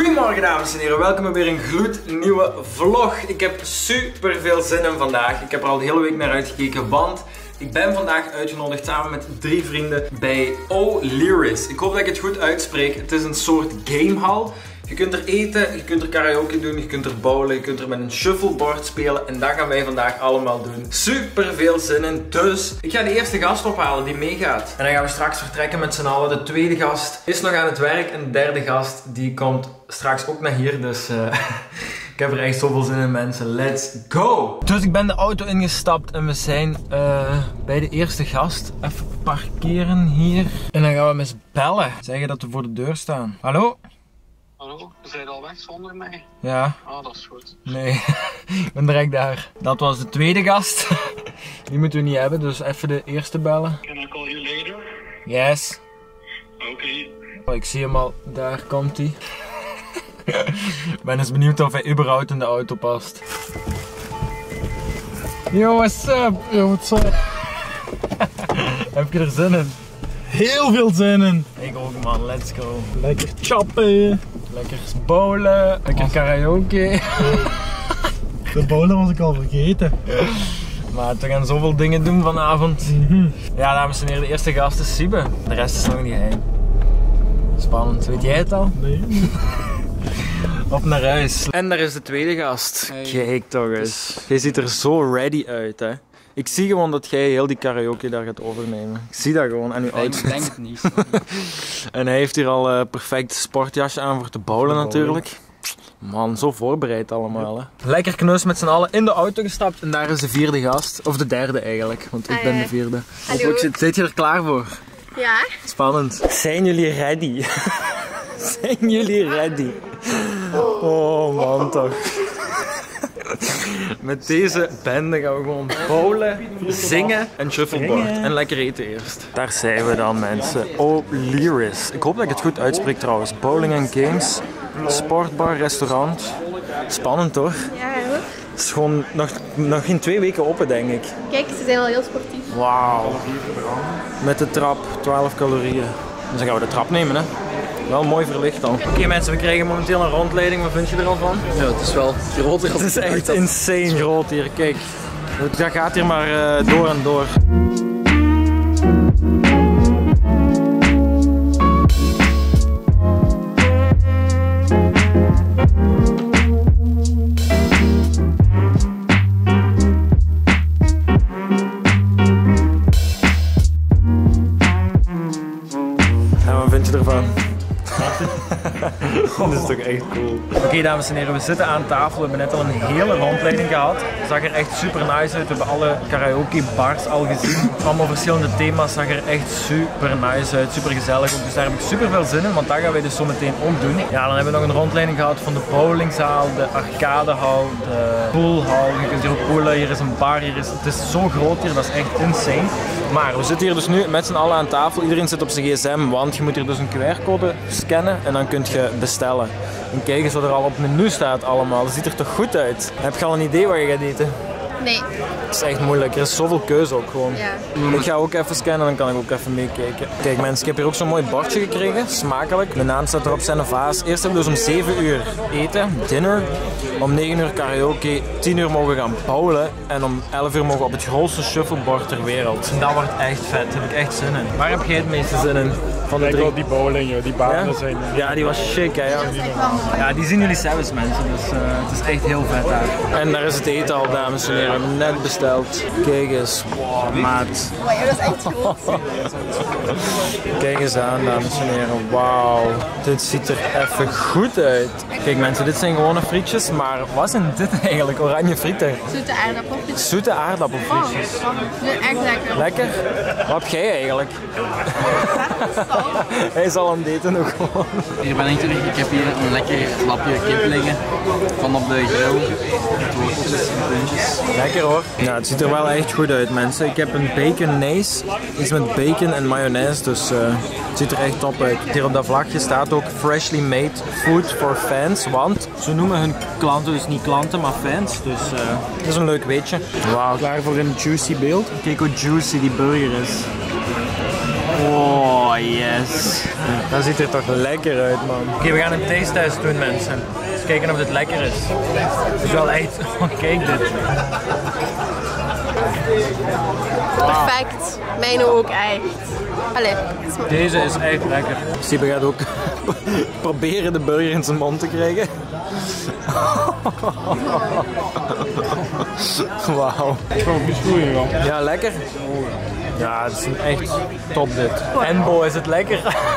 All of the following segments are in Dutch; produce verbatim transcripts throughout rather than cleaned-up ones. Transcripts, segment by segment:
Goedemorgen dames en heren, welkom bij weer een gloednieuwe vlog. Ik heb super veel zin in vandaag. Ik heb er al de hele week naar uitgekeken, want ik ben vandaag uitgenodigd samen met drie vrienden bij O'Leary's. Ik hoop dat ik het goed uitspreek. Het is een soort gamehall. Je kunt er eten, je kunt er karaoke doen, je kunt er bowlen, je kunt er met een shuffleboard spelen. En dat gaan wij vandaag allemaal doen. Super veel zin in, dus ik ga de eerste gast ophalen die meegaat. En dan gaan we straks vertrekken met z'n allen. De tweede gast is nog aan het werk en de derde gast die komt straks ook naar hier. Dus uh, ik heb er echt zoveel zin in, mensen. Let's go! Dus ik ben de auto ingestapt en we zijn uh, bij de eerste gast. Even parkeren hier. En dan gaan we hem eens bellen. Zeggen dat we voor de deur staan. Hallo? Hallo, we zijn al weg zonder mij? Ja. Ah, dat is goed. Nee, ik ben direct daar. Dat was de tweede gast. Die moeten we niet hebben, dus even de eerste bellen. Can I call you later? Yes. Oké. Okay. Oh, ik zie hem al, daar komt hij. Ik ben eens benieuwd of hij überhaupt in de auto past. Yo, what's up? Yo, what's up? Heb je er zin in? Heel veel zin in. Ik ook man, let's go. Lekker chappen. Lekker bowlen, lekker karaoke. De bowlen was ik al vergeten. Maar we gaan zoveel dingen doen vanavond. Mm-hmm. Ja, dames en heren, de eerste gast is Siebe. De rest is nog niet geheim. Spannend, weet jij het al? Nee. Op naar huis. En daar is de tweede gast. Hey. Kijk toch eens. Jij ziet er zo ready uit, hè. Ik zie gewoon dat jij heel die karaoke daar gaat overnemen. Ik zie dat gewoon aan uw outfit. Ik denk het niet. En hij heeft hier al een uh, perfect sportjasje aan voor te bowlen natuurlijk. Man, zo voorbereid allemaal, hè. Lekker knus met z'n allen in de auto gestapt en daar is de vierde gast. Of de derde eigenlijk, want ik ben de vierde. Hallo. Zit je er klaar voor? Ja. Spannend. Zijn jullie ready? Zijn jullie ready? Oh man toch. Met deze bende gaan we gewoon bowlen, zingen en shuffleboard. En lekker eten eerst. Daar zijn we dan mensen. O'Leary's. Ik hoop dat ik het goed uitspreek trouwens. Bowling and games, sportbar, restaurant. Spannend hoor. Ja, hoor. Het is gewoon nog, nog geen twee weken open denk ik. Kijk, ze zijn al heel sportief. Wauw. Met de trap, twaalf calorieën. Dus dan gaan we de trap nemen hè. Wel mooi verlicht dan. Oké okay, mensen, we krijgen momenteel een rondleiding. Wat vind je er al van? Ja, het is wel groot. Het is echt insane groot hier. Kijk, dat gaat hier maar uh, door en door. En wat vind je ervan? Dat is toch echt cool. Oké okay, dames en heren, we zitten aan tafel. We hebben net al een hele rondleiding gehad. Het zag er echt super nice uit. We hebben alle karaoke bars al gezien. Allemaal verschillende thema's. Het zag er echt super nice uit. Super gezellig ook. Dus daar heb ik super veel zin in. Want dat gaan wij dus zo meteen ook doen. Ja, dan hebben we nog een rondleiding gehad van de bowlingzaal, de arcadehal, de poolhal. Je kunt hier ook poolen. Hier is een bar. Hier is... Het is zo groot hier. Dat is echt insane. Maar we zitten hier dus nu met z'n allen aan tafel. Iedereen zit op zijn gsm. Want je moet hier dus een Q R-code scannen. En dan kun je bestellen. En kijk eens wat er al op het menu staat allemaal. Dat ziet er toch goed uit? Heb je al een idee wat je gaat eten? Nee. Het is echt moeilijk. Er is zoveel keuze ook gewoon. Ja. Ik ga ook even scannen, dan kan ik ook even meekijken. Kijk mensen, ik heb hier ook zo'n mooi bordje gekregen. Smakelijk. De naam staat erop, Sennevaas. Eerst hebben we dus om zeven uur eten, dinner. Om negen uur karaoke. tien uur mogen we gaan bowlen. En om elf uur mogen we op het grootste shuffleboard ter wereld. En dat wordt echt vet. Daar heb ik echt zin in. Waar heb jij het meeste zin in? Van de drie? Kijk die bowling, joh. Die banen Ja? zijn... Ja, die was chic hè. Ja, Dat is echt wel mooi. ja die zien jullie zelfs mensen. Dus uh, het is echt heel vet daar. En daar is het eten al, dames en heren. We hebben net besteld. Kijk eens. Wow, maat. Oh, ja, dat is echt groot. Kijk eens aan, dames en heren. Wauw. Dit ziet er even goed uit. Kijk mensen, dit zijn gewone frietjes. Maar wat zijn dit eigenlijk? Oranje frieten. Zoete aardappelfrietjes. Zoete aardappelfrietjes. Oh, dat is echt lekker. Lekker? Wat heb jij eigenlijk? Hij is al aan het eten nog gewoon. Hier ben ik terug. Ik heb hier een lekker lapje kip liggen. Van op de grill. Met worteltjes en puntjes. Lekker hoor. Nou, het ziet er wel echt goed uit mensen. Ik heb een baconaise. Iets met bacon en mayonaise. Dus uh, het ziet er echt top uit. Hier op dat vlagje staat ook freshly made food for fans. Want ze noemen hun klanten dus niet klanten, maar fans. Dus uh, dat is een leuk weetje. Wauw. Klaar voor een juicy beeld. Kijk hoe juicy die burger is. Oh, yes. Dat ziet er toch lekker uit, man. Oké, okay, we gaan een taste test doen, mensen. Dus kijken of dit lekker is. Het is wel echt... Oh, kijk dit. Perfect. Mijn ook echt. Allee. Deze is echt lekker. Siebe gaat ook proberen de burger in zijn mond te krijgen. Wauw. Ja, lekker. Ja, het is echt top dit. En Bo, is het lekker?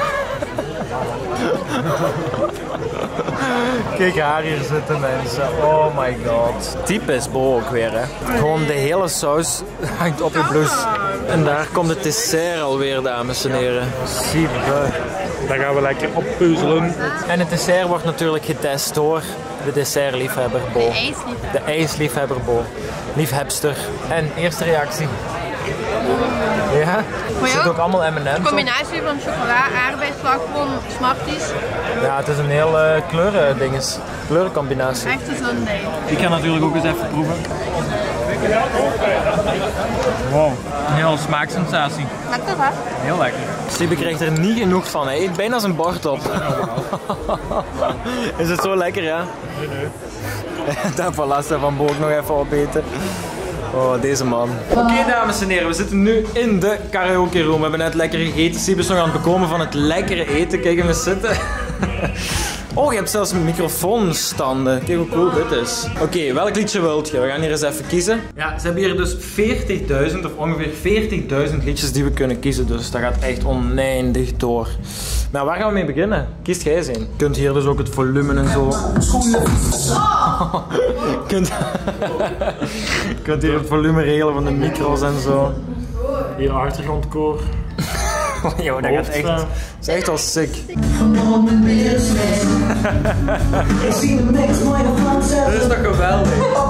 Kijk haar hier zitten, mensen. Oh my god. Typisch Bo ook weer, hè. Gewoon de hele saus hangt op je blouse. En daar komt het dessert alweer, dames en heren. Super. Daar gaan we lekker oppuzzelen. En het dessert wordt natuurlijk getest door de dessertliefhebber Bo. De ijsliefhebber. De ijsliefhebber Bo. Liefhebster. En eerste reactie. Ja? Er zit ook allemaal M en M's. Een combinatie van chocola, aardbei, slagroom, Smarties. Ja, het is een heel uh, kleurendinges. Kleurencombinatie. Echt een Sunday. Ik ga natuurlijk ook eens even proeven. Wow, een hele smaaksensatie. Lekker, hè? Heel lekker. Siebe krijgt er niet genoeg van. Hij eet bijna zijn bord op. Is het zo lekker, ja? Nee, nee. Dat van last van Bo ook nog even opeten. Oh, deze man. Oké, okay, dames en heren, we zitten nu in de karaoke room. We hebben net lekker gegeten. Siebe is nog aan het bekomen van het lekkere eten. Kijk hem eens zitten. Oh, je hebt zelfs microfoonstanden. Kijk hoe cool dit is. Oké, okay, welk liedje wilt je? We gaan hier eens even kiezen. Ja, ze hebben hier dus veertigduizend of ongeveer veertigduizend liedjes die we kunnen kiezen. Dus dat gaat echt oneindig door. Maar waar gaan we mee beginnen? Kiest jij eens een. Je kunt hier dus ook het volume en zo. Je kunt... Je kunt hier het volume regelen van de micro's en zo. Hier achtergrondkoor. Yo, dat gaat echt... Dat is echt wel sick. Dit is toch geweldig?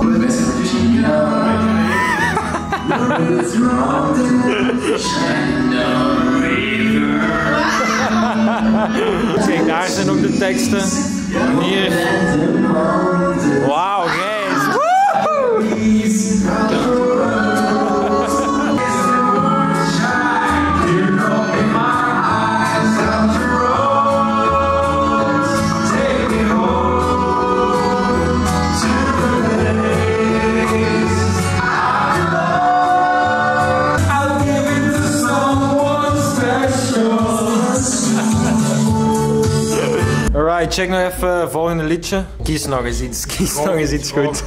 Kijk, daar zijn ook de teksten. En hier. Wauw, guys. Woehoe! Alright, check nog even het volgende liedje. Kies nog eens iets, kies nog eens iets goed.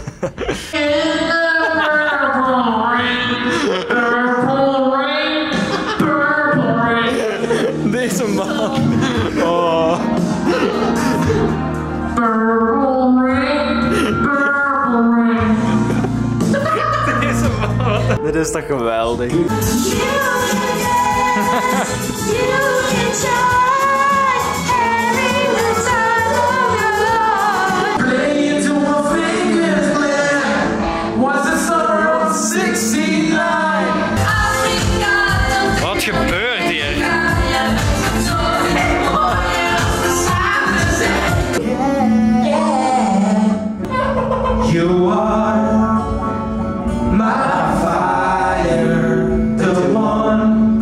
Deze man. Oh. Deze man. Dit is toch geweldig. Wat gebeurt hier? You are my fire, the one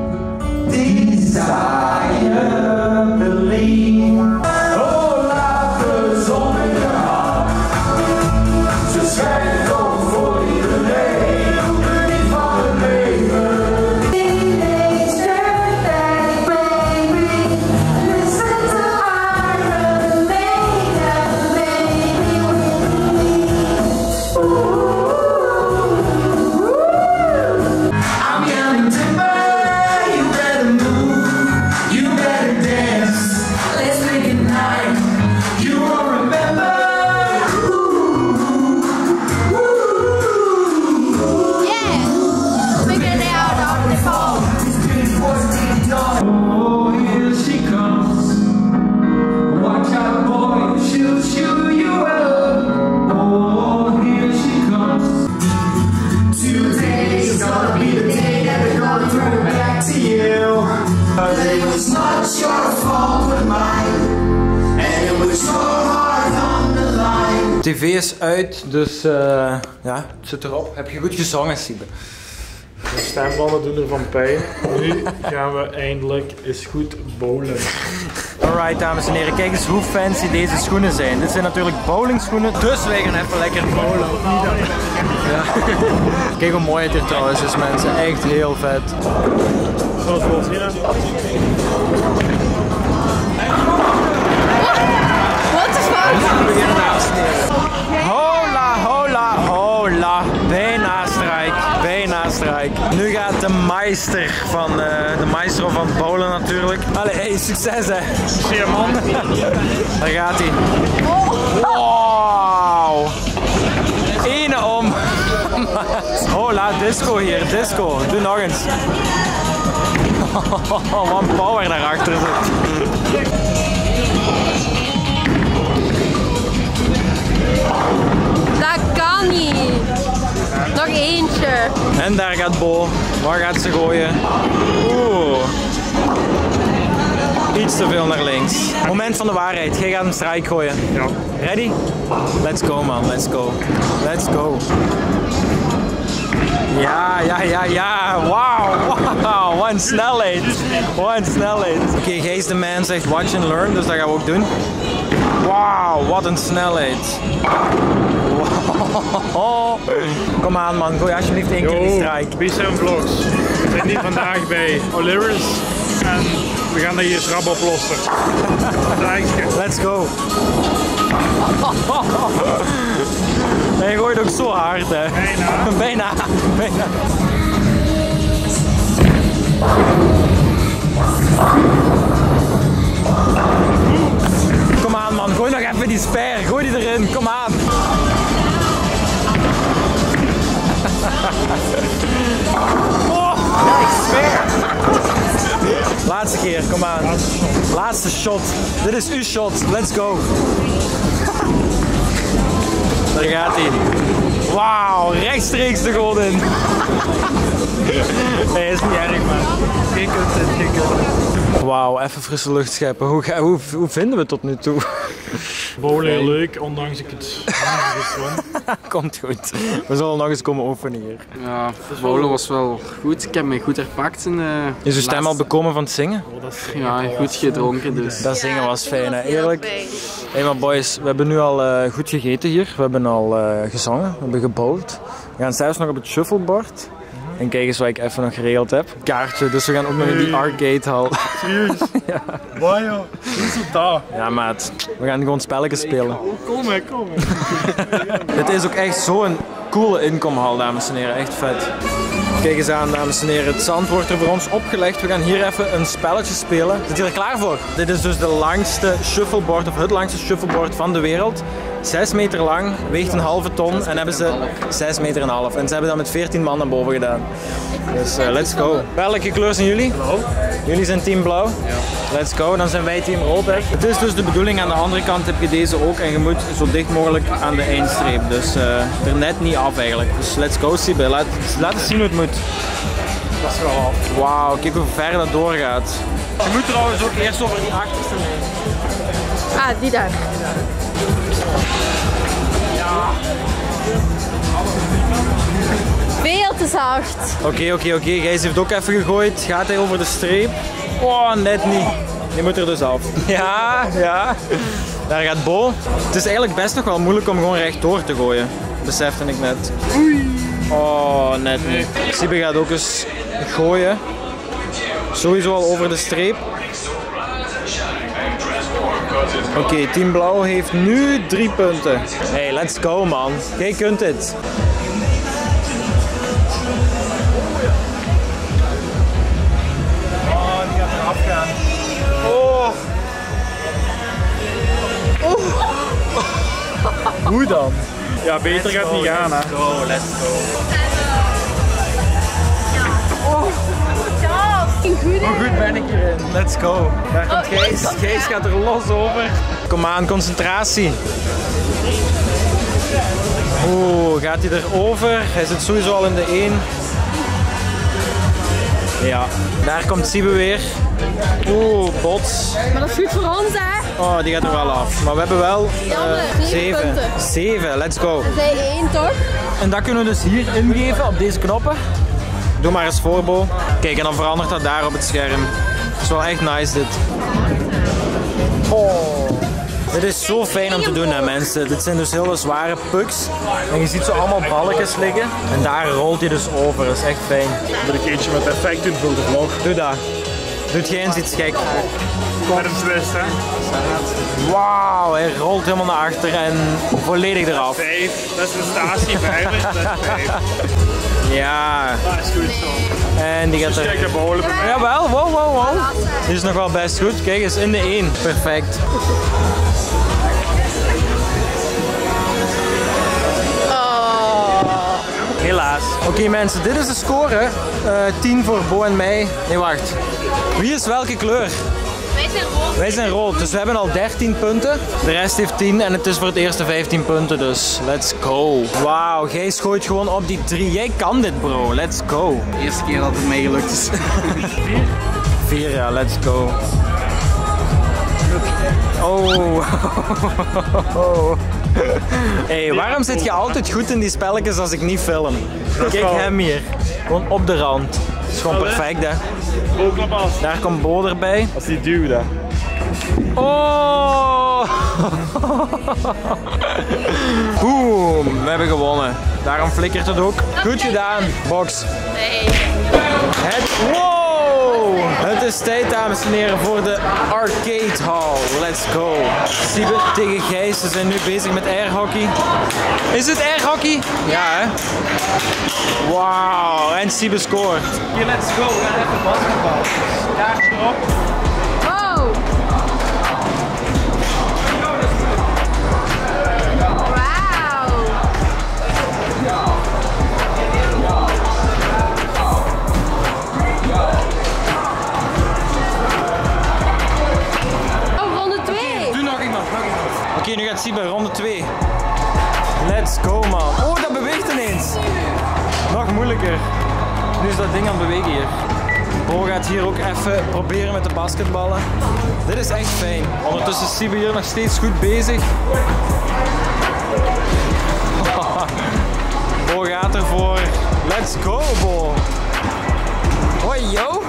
desire, believe. Oh, life is only a heart. Just can't go for you today. Beneath my labor. T V is uit, dus uh, ja, het zit erop. Heb je goed gezongen, Siebe? De stembanden doen ervan pijn. Nu gaan we eindelijk eens goed bowlen. Alright dames en heren, kijk eens hoe fancy deze schoenen zijn. Dit zijn natuurlijk bowlingschoenen, dus wij gaan even lekker bowlen. Ja. Kijk hoe mooi het hier trouwens is mensen, echt heel vet. Zoals we zien. Wat is fout? We beginnen dames en heren. Hola, hola, hola. Bijna strijk, bijna strijk. Nu gaat de meester van, uh, de meester van bowlen natuurlijk. Allee, hey, succes hè. Zie man. Daar gaat hij. Wow. Ene om. Hola, disco hier, disco. Doe nog eens. Wat een power daarachter zit. Dat kan niet. Nog eentje. En daar gaat Bo. Waar gaat ze gooien? Oeh. Iets te veel naar links. Moment van de waarheid. Jij gaat een strike gooien. Ja. Ready? Let's go man, let's go. Let's go. Ja, ja, ja, ja. Wauw, wauw. Wat een snelheid. Wat een snelheid. Oké, okay, Gijs de man zegt watch and learn, dus dat gaan we ook doen. Wauw, wat een snelheid. Wow. Kom aan man, gooi alsjeblieft één keer die strike. B seven Vlogs. We zijn hier vandaag bij O'Leary's en we gaan dat hier rap oplossen. Let's go. Hij gooit ook zo hard hè. Bijna. Bijna. Bijna. Kom aan man, gooi nog even die speer. Gooi die erin, kom aan. Oh, nice speer. Laatste keer, kom aan. Laatste shot. Dit is uw shot. Let's go. Daar gaat hij. Wauw, rechtstreeks de goal in. Nee, is niet erg man. Geen content, geen content. Wauw, even frisse lucht scheppen. Hoe, hoe, hoe vinden we het tot nu toe? Bowlen leuk, ondanks ik het Komt goed. We zullen nog eens komen oefenen hier. Ja, bowlen was wel goed. Ik heb me goed herpakt. In, uh, is uw stem al bekomen van het zingen? Ja, goed gedronken dus. Dat zingen was fijn hè, eerlijk. Hé hey, maar boys, we hebben nu al uh, goed gegeten hier. We hebben al uh, gezongen, we hebben gebowld. We gaan zelfs nog op het shuffleboard. En kijk eens wat ik even nog geregeld heb. Kaartje, dus we gaan ook nog in die arcade hal. Serieus? Ja. Waar joh? Hoe is het daar? Ja maat, we gaan gewoon spelletjes spelen. Kom maar, kom maar. Dit is ook echt zo'n coole inkomhal, dames en heren. Echt vet. Kijk eens aan, dames en heren. Het zand wordt er voor ons opgelegd. We gaan hier even een spelletje spelen. Zit je er klaar voor? Dit is dus de langste shuffleboard, of het langste shuffleboard van de wereld. zes meter lang, weegt een halve ton en hebben ze zes meter en een half. En ze hebben dat met veertien man naar boven gedaan. Dus uh, let's go. Welke kleur zijn jullie? Blauw. Jullie zijn team blauw? Ja. Let's go, dan zijn wij team rood. Hè. Het is dus de bedoeling, aan de andere kant heb je deze ook en je moet zo dicht mogelijk aan de eindstreep. Dus uh, er net niet af eigenlijk. Dus let's go Sibe, laat, laat eens zien hoe het moet. Dat is wel af. Wauw, kijk hoe ver dat doorgaat. Je moet trouwens ook eerst over die achterste mee. Ah, die daar. Ja. Veel te zacht. Oké, oké, oké. Gijs heeft ook even gegooid. Gaat hij over de streep? Oh, net niet. Die moet er dus af. Ja, ja. Daar gaat Bo. Het is eigenlijk best nog wel moeilijk om gewoon rechtdoor te gooien. Besefte ik net. Oh, net niet. Sibe gaat ook eens gooien. Sowieso al over de streep. Oké, okay, team blauw heeft nu drie punten. Hey, let's go man. Jij kunt dit. Oh, die gaat eraf gaan. Oh. Oh. Hoe dan? Ja, beter gaat het niet gaan hè. Let's go, let's go. Oh. Goed, Hoe goed ben ik hierin? Let's go. Daar komt Gijs. Gijs gaat er los over. Kom aan, concentratie. Oeh, gaat hij erover? Hij zit sowieso al in de één. Ja, daar komt Sibe weer. Oeh, bots. Maar dat is goed voor ons hè? Oh, die gaat er wel af. Maar we hebben wel uh, zeven. Zeven, let's go. En zij één toch? En dat kunnen we dus hier ingeven op deze knoppen. Doe maar eens voor, Bo. Kijk, en dan verandert dat daar op het scherm. Het is wel echt nice dit. Oh. Dit is zo fijn om te doen, hè, mensen. Dit zijn dus hele zware pucks. En je ziet zo allemaal balletjes liggen. En daar rolt hij dus over. Dat is echt fijn. Moet ik eentje met effect doen voor de vlog? Doe dat. Doet geen eens iets gek. Met een twist, hè? Wauw, hij rolt helemaal naar achter en volledig eraf. Vijf. Dat is de statie, vijf. Dat is vijf. Ja. Dat is goed zo. En die gaat er... Kijk, de bolen bij mij. Jawel, wow, wow, wow. Die is nog wel best goed. Kijk eens, in de één. Perfect. Helaas. Oké okay, mensen, dit is de score. Uh, tien voor Bo en mij. Nee, wacht. Wie is welke kleur? Wij zijn rood. Wij zijn rood, dus we hebben al dertien punten. De rest heeft tien en het is voor het eerste vijftien punten, dus let's go. Wauw, Gijs gooit gewoon op die drie. Jij kan dit, bro. Let's go. De eerste keer dat het mij gelukt is. Vier, ja, let's go. Oh. Hey, waarom zit je altijd goed in die spelletjes als ik niet film? Kijk hem hier. Gewoon op de rand. Dat is gewoon perfect, hè. Daar komt Bo erbij. Als die duwt, hè. Oh! Boom, we hebben gewonnen. Daarom flikkert het ook. Goed gedaan, Box. Nee. Het, wow! Het is tijd, dames en heren, voor de arcade hall. Let's go. Siebe tegen Gijs. Ze zijn nu bezig met airhockey. Is het airhockey? Ja, hè? Wauw, en Siebe scoort. Hier, let's go. We gaan even basketbal. Kaartje erop. Wow. Oké, okay, nu gaat Siebe ronde twee. Let's go, man. Oh, dat beweegt ineens. Nog moeilijker. Nu is dat ding aan het bewegen hier. Bo gaat hier ook even proberen met de basketballen. Dit is echt fijn. Ondertussen is Siebe hier nog steeds goed bezig. Bo gaat ervoor. Let's go, Bo. Hoi, yo.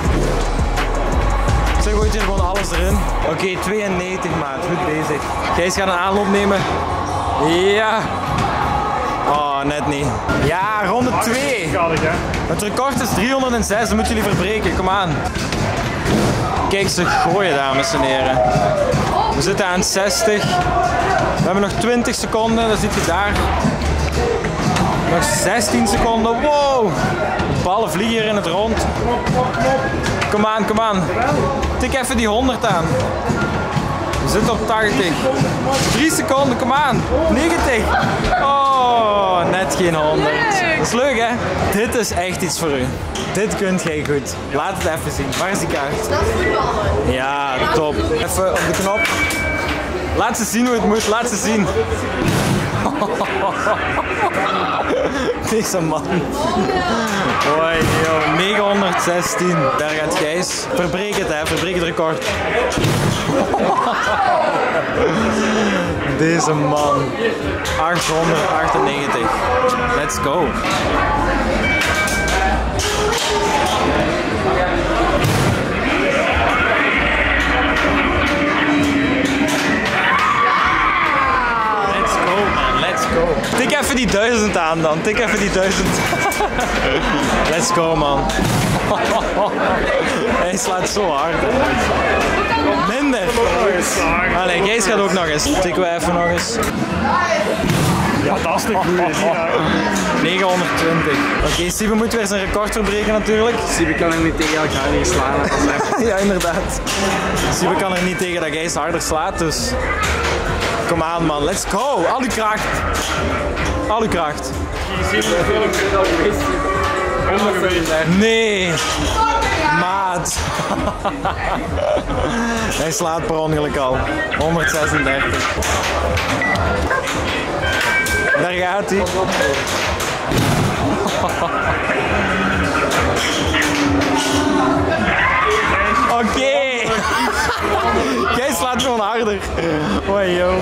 Ze gooit hier gewoon alles erin. Oké, okay, tweeënnegentig maat. Goed bezig. Gijs gaat een aanloop nemen. Ja. Oh, net niet. Ja, ronde twee. Het record is driehonderdzes. Dat moeten jullie verbreken. Kom aan. Kijk, ze gooien, dames en heren. We zitten aan zestig. We hebben nog twintig seconden. Dat ziet je daar. Nog zestien seconden. Wow. De ballen vliegen hier in het rond. Kom aan, kom aan. Tik even die honderd aan. We zitten op tachtig. drie seconden, kom aan. negentig. Oh, net geen honderd. Dat is leuk, hè? Dit is echt iets voor u. Dit kunt jij goed. Laat het even zien. Waar is die kaart? Dat is voetballen. Ja, top. Even op de knop. Laat ze zien hoe het moet. Laat ze zien. Deze man. Hoi, joh. negenhonderdzestien. Daar gaat Gijs. Verbreek het, hè. Verbreek het record. Deze man. achthonderdachtennegentig. Let's go. Tik even die duizend aan dan. Tik even die duizend. Let's go, man. Hij slaat zo hard. Minder. Allee, Gijs gaat ook nog eens. Tikken we even nog eens. Ja, dat is de goeie. negenhonderdtwintig. Oké, okay, Siebe moet weer zijn record verbreken natuurlijk. Siebe kan er niet tegen elkaar niet slaan. Ja, inderdaad. Siebe kan er niet tegen dat Gijs harder slaat, dus... Kom aan, man. Let's go. Al uw kracht. Al uw kracht. Nee. Maat. Hij slaat per ongeluk al. honderdzesendertig. Daar gaat hij. Oké. Okay. Jij slaat gewoon harder. Hoi, joh.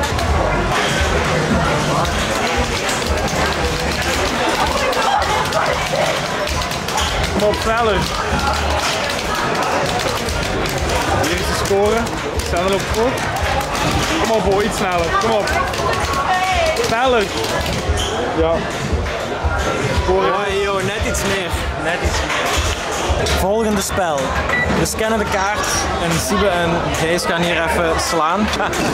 Kom op, sneller. Hier is de score. Sneller op voor. Kom op, Bo, iets sneller. Kom op. Sneller. Ja. Score. Oh, joh, net iets meer. Net iets meer. Volgende spel. We scannen de kaart en Siebe en Gijs gaan hier even slaan.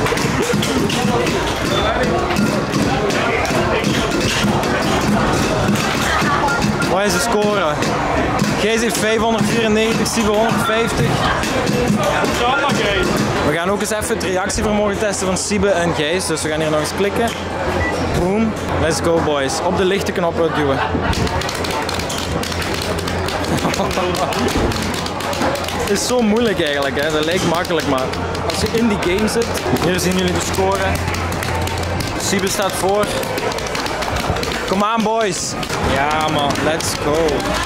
Wat is de score? Gijs heeft vijfhonderdvierennegentig, Siebe honderdvijftig. We gaan ook eens even het reactievermogen testen van Siebe en Gijs. Dus we gaan hier nog eens klikken. Boom. Let's go boys. Op de lichte knop duwen. Het is zo moeilijk eigenlijk, hè. Dat lijkt makkelijk, maar als je in die game zit, hier zien jullie de score. Siebe staat voor. Kom aan boys. Ja man, let's go.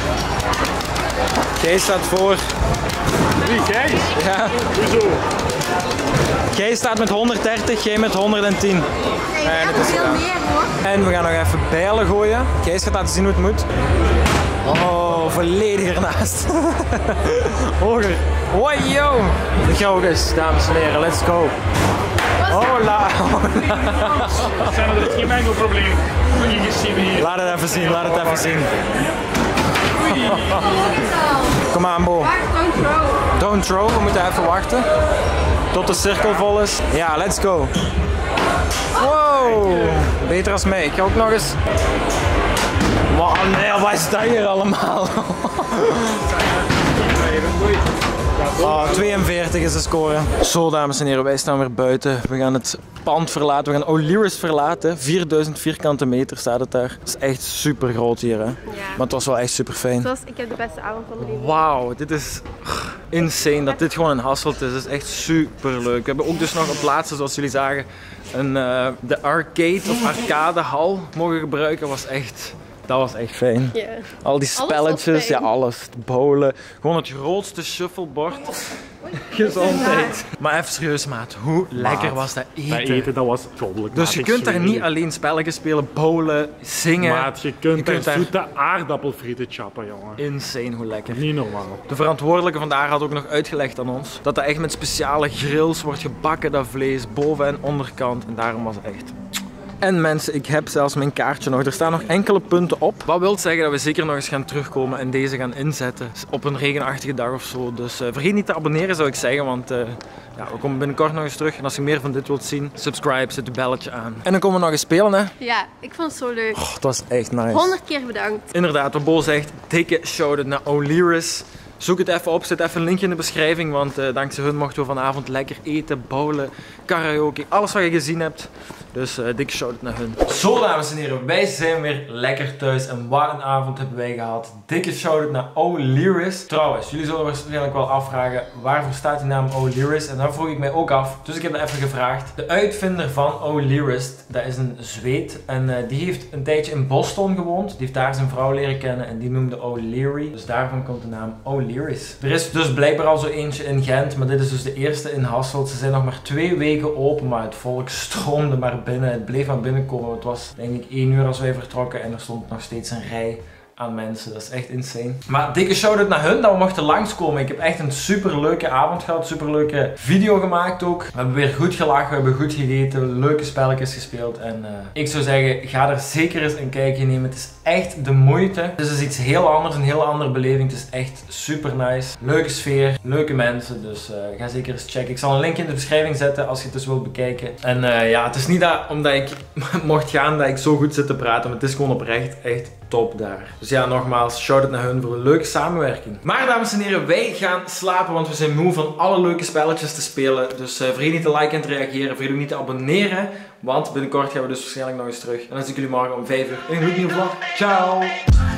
Gijs staat voor. Wie, Gijs? Ja. Hoezo? Gijs staat met honderddertig, jij met honderdtien. Nee, dat is veel meer hoor. En we gaan nog even bijlen gooien. Gijs gaat laten zien hoe het moet. Oh, volledig ernaast. Hoger. Oh, yo. De gouders, dames en heren, let's go. Hola. Zijn er geen enkel probleem. Goeie gezien hier. Laat het even zien, laat het even zien. Kom aan, Bo. Wacht, don't throw. Don't throw, we moeten even wachten. Tot de cirkel vol is. Ja, let's go. Wow. Beter als mij. Ik ga ook nog eens. Wow, nee, wat is dat hier allemaal? Oh, tweeënveertig is de score. Zo, dames en heren, wij staan weer buiten. We gaan het pand verlaten. We gaan O'Leary's verlaten. vierduizend vierkante meter staat het daar. Dat is echt super groot hier, hè? Ja. Maar het was wel echt super fijn. Zoals, ik heb de beste avond van mijn leven. Wauw, dit is insane dat dit gewoon een Hasselt is. Dat is echt super leuk. We hebben ook dus nog op het laatste, zoals jullie zagen, een, uh, de arcade of arcadehal mogen gebruiken. Was echt... Dat was echt fijn. Yeah. Al die spelletjes, ja alles. Bowlen. Gewoon het grootste shuffleboard. Gezondheid. Maar even serieus maat, hoe lekker maat. was dat eten? Dat eten dat was goddelijk. Dus je kunt daar niet alleen spelletjes spelen, bowlen, zingen. Maat, je kunt, je kunt daar zoete daar... aardappelfrieten chappen, jongen. Insane hoe lekker. Niet normaal. De verantwoordelijke vandaag had ook nog uitgelegd aan ons dat dat echt met speciale grills wordt gebakken, dat vlees, boven- en onderkant. En daarom was het echt... En mensen, ik heb zelfs mijn kaartje nog. Er staan nog enkele punten op. Wat wil zeggen dat we zeker nog eens gaan terugkomen en deze gaan inzetten. Op een regenachtige dag of zo. Dus uh, vergeet niet te abonneren, zou ik zeggen. Want uh, ja, we komen binnenkort nog eens terug. En als je meer van dit wilt zien, subscribe, zet het belletje aan. En dan komen we nog eens spelen, hè? Ja, ik vond het zo leuk. Oh, het was echt nice. honderd keer bedankt. Inderdaad, wat Bo zegt, dikke shout-out naar O'Leary's. Zoek het even op, zet even een linkje in de beschrijving, want uh, dankzij hun mochten we vanavond lekker eten, bowlen, karaoke, alles wat je gezien hebt. Dus uh, dikke shout-out naar hun. Zo, dames en heren, wij zijn weer lekker thuis en wat een avond hebben wij gehad. Dikke shout-out naar O'Leary's. Trouwens, jullie zullen waarschijnlijk wel afvragen, waarvoor staat die naam O'Leary's? En dat vroeg ik mij ook af, dus ik heb dat even gevraagd. De uitvinder van O'Leary's, dat is een Zweed en uh, die heeft een tijdje in Boston gewoond. Die heeft daar zijn vrouw leren kennen en die noemde O'Leary. Dus daarvan komt de naam O'Leary's. Er is dus blijkbaar al zo eentje in Gent, maar dit is dus de eerste in Hasselt. Ze zijn nog maar twee weken open, maar het volk stroomde maar binnen. Het bleef maar binnenkomen. Het was denk ik één uur als wij vertrokken en er stond nog steeds een rij aan mensen. Dat is echt insane. Maar dikke shout-out naar hun dat we mochten langskomen. Ik heb echt een super leuke avond gehad. Super leuke video gemaakt ook. We hebben weer goed gelachen. We hebben goed gegeten. Leuke spelletjes gespeeld. En uh, ik zou zeggen, ga er zeker eens een kijkje nemen. Het is echt de moeite. Het is dus iets heel anders. Een heel andere beleving. Het is echt super nice. Leuke sfeer. Leuke mensen. Dus uh, ga zeker eens checken. Ik zal een link in de beschrijving zetten als je het dus wilt bekijken. En uh, ja, het is niet dat omdat ik mocht gaan dat ik zo goed zit te praten. Maar het is gewoon oprecht echt top daar. Dus ja, nogmaals, shout-out naar hun voor een leuke samenwerking. Maar dames en heren, wij gaan slapen, want we zijn moe van alle leuke spelletjes te spelen. Dus uh, vergeet niet te liken en te reageren. Vergeet ook niet te abonneren, want binnenkort gaan we dus waarschijnlijk nog eens terug. En dan zie ik jullie morgen om vijf uur in een nieuwe vlog. Ciao!